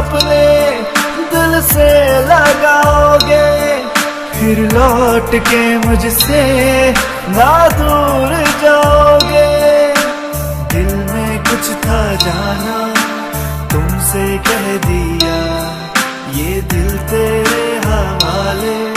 अपने दिल से लगाओगे, फिर लौट के मुझसे ना दूर जाओगे। दिल में कुछ था जाना, तुमसे कह दिया, ये दिल तेरे हवाले।